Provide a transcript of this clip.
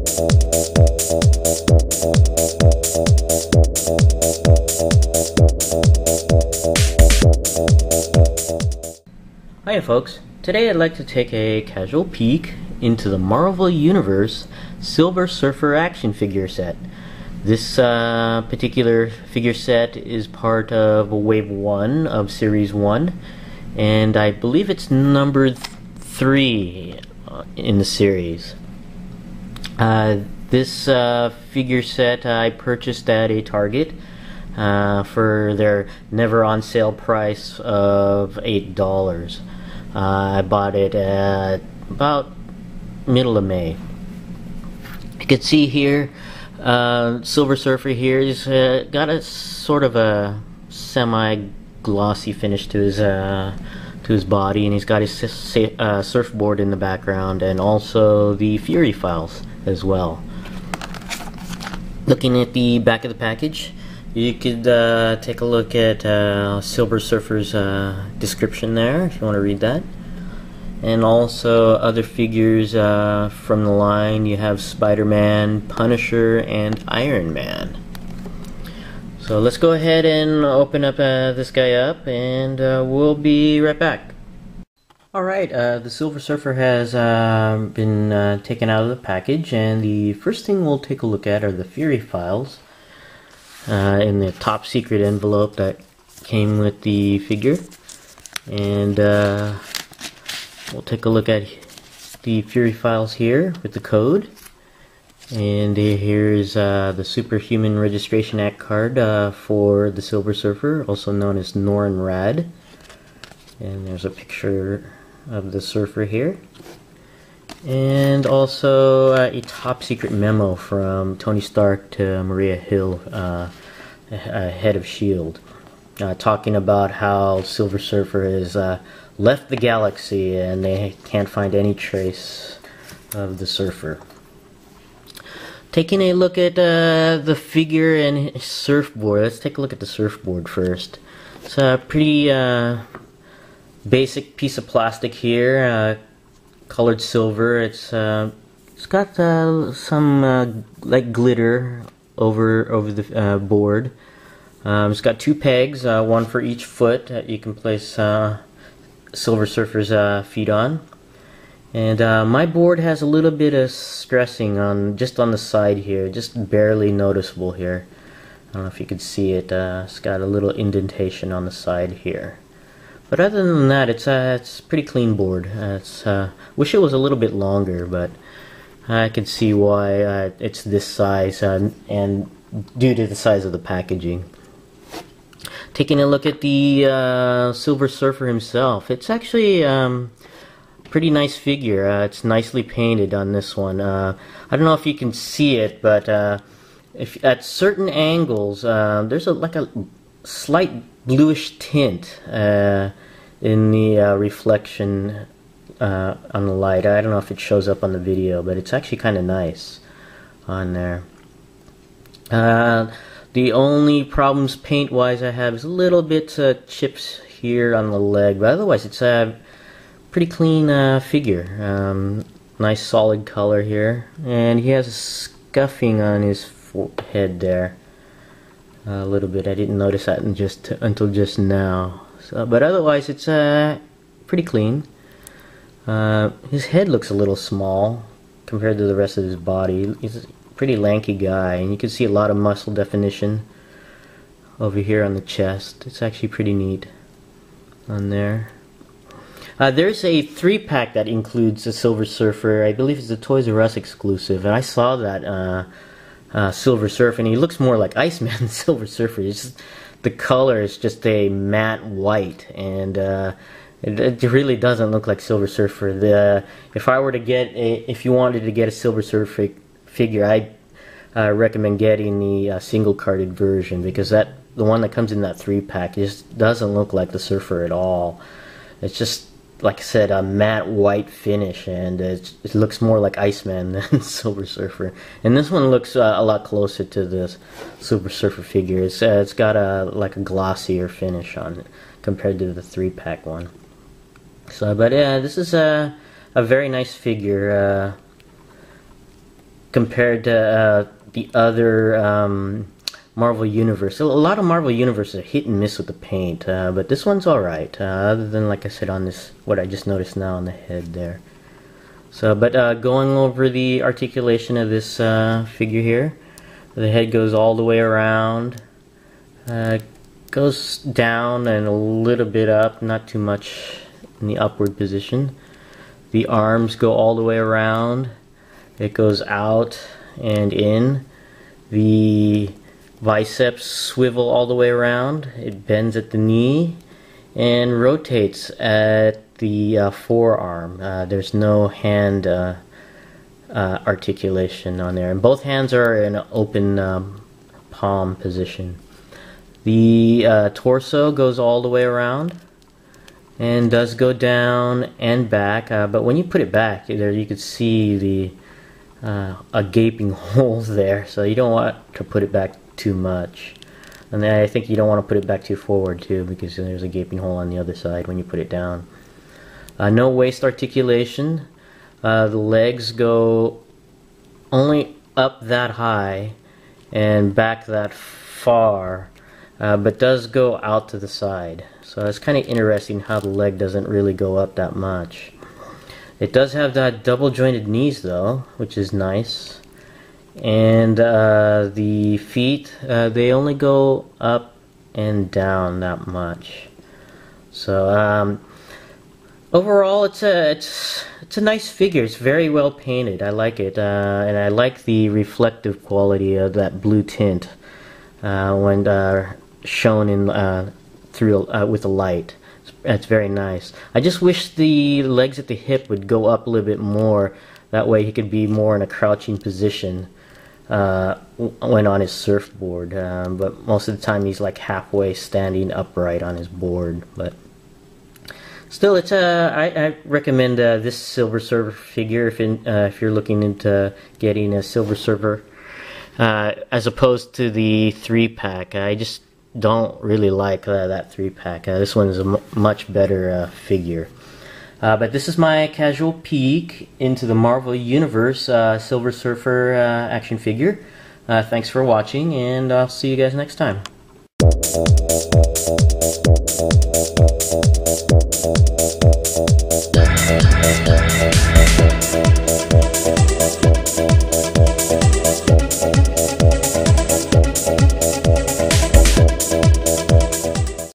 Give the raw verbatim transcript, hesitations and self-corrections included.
Hiya folks, today I'd like to take a casual peek into the Marvel Universe Silver Surfer action figure set. This uh, particular figure set is part of Wave one of Series one, and I believe it's numbered three in the series. Uh, this uh, figure set I purchased at a Target uh, for their never on sale price of eight dollars. Uh, I bought it at about middle of May. You can see here, uh, Silver Surfer here, he's uh, got a sort of a semi-glossy finish to his uh, to his body, and he's got his uh, surfboard in the background, and also the Fury files as well. Looking at the back of the package, you could uh, take a look at uh, Silver Surfer's uh, description there if you want to read that. And also other figures uh, from the line. You have Spider-Man, Punisher, and Iron Man. So let's go ahead and open up uh, this guy up, and uh, we'll be right back. Alright, uh, the Silver Surfer has uh, been uh, taken out of the package, and the first thing we'll take a look at are the Fury files uh, in the top secret envelope that came with the figure. And uh, we'll take a look at the Fury files here with the code. And here's uh, the Superhuman Registration Act card uh, for the Silver Surfer, also known as Norrin Radd. And there's a picture of the Surfer here. And also uh, a top secret memo from Tony Stark to Maria Hill, uh, head of S H I E L D, uh, talking about how Silver Surfer has uh, left the galaxy and they can't find any trace of the Surfer. Taking a look at uh, the figure and his surfboard, let's take a look at the surfboard first. It's a pretty uh, basic piece of plastic here, uh, colored silver. It's uh, it's got uh, some uh, like glitter over over the uh, board. Um, it's got two pegs, uh, one for each foot that you can place uh, Silver Surfer's uh, feet on. And uh, my board has a little bit of stressing on just on the side here, just barely noticeable here. I don't know if you could see it. Uh, it's got a little indentation on the side here. But other than that, it's uh, it's a pretty clean board. Uh, it's uh, wish it was a little bit longer, but I can see why uh, it's this size, uh, and due to the size of the packaging. Taking a look at the uh, Silver Surfer himself, it's actually um, a pretty nice figure. Uh, it's nicely painted on this one. Uh, I don't know if you can see it, but uh, if at certain angles, uh, there's a like a slight bluish tint uh, in the uh, reflection uh, on the light. I don't know if it shows up on the video, but it's actually kind of nice on there. Uh, the only problems paint-wise I have is a little bit uh, chips here on the leg, but otherwise it's a pretty clean uh, figure. Um, nice solid color here, and he has a scuffing on his forehead there. A little bit. I didn't notice that in just until just now. So, but otherwise, it's uh, pretty clean. Uh, his head looks a little small compared to the rest of his body. He's a pretty lanky guy, and you can see a lot of muscle definition over here on the chest. It's actually pretty neat on there. Uh, there's a three-pack that includes the Silver Surfer. I believe it's a Toys R Us exclusive, and I saw that. Uh, Uh, Silver Surfer, and he looks more like Iceman than Silver Surfer. It's just, the color is just a matte white, and uh, it, it really doesn't look like Silver Surfer. The if I were to get a, if you wanted to get a Silver Surfer figure, I uh, recommend getting the uh, single carded version, because that the one that comes in that three pack just doesn't look like the Surfer at all. It's just, like I said, a matte white finish, and it, it looks more like Iceman than Silver Surfer. And this one looks uh, a lot closer to this Silver Surfer figure. It's, uh, it's got a like a glossier finish on it compared to the three pack one. So, but yeah, this is a a very nice figure. Uh, compared to uh, the other um, Marvel Universe. A lot of Marvel Universe are hit and miss with the paint, uh, but this one's alright, uh, other than, like I said, on this, what I just noticed now on the head there. So, but uh, going over the articulation of this uh, figure here, the head goes all the way around, uh, goes down and a little bit up, not too much in the upward position. The arms go all the way around, it goes out and in. The biceps swivel all the way around, it bends at the knee and rotates at the uh, forearm. Uh, there's no hand uh, uh, articulation on there, and both hands are in an open um, palm position. The uh, torso goes all the way around and does go down and back, uh, but when you put it back, there you could see the uh, a gaping hole there, so you don't want to put it back too much. And then I think you don't want to put it back too forward too, because there's a gaping hole on the other side when you put it down. Uh, no waist articulation. Uh, the legs go only up that high and back that far, uh, but does go out to the side. So it's kind of interesting how the leg doesn't really go up that much. It does have that double jointed knees though, which is nice. And uh, the feet, uh, they only go up and down that much. So um, overall, it's a it's it's a nice figure. It's very well painted. I like it, uh, and I like the reflective quality of that blue tint uh, when uh, shown in uh, through uh, with the light. It's very nice. I just wish the legs at the hip would go up a little bit more. That way he could be more in a crouching position uh, when on his surfboard. Um, but most of the time he's like halfway standing upright on his board. But still, it's uh, I, I recommend uh, this Silver Surfer figure if in, uh, if you're looking into getting a Silver Surfer, uh, as opposed to the three pack. I just don't really like uh, that three pack. Uh, this one is a m much better uh, figure. Uh, but this is my casual peek into the Marvel Universe uh, Silver Surfer uh, action figure. Uh, thanks for watching, and I'll see you guys next time.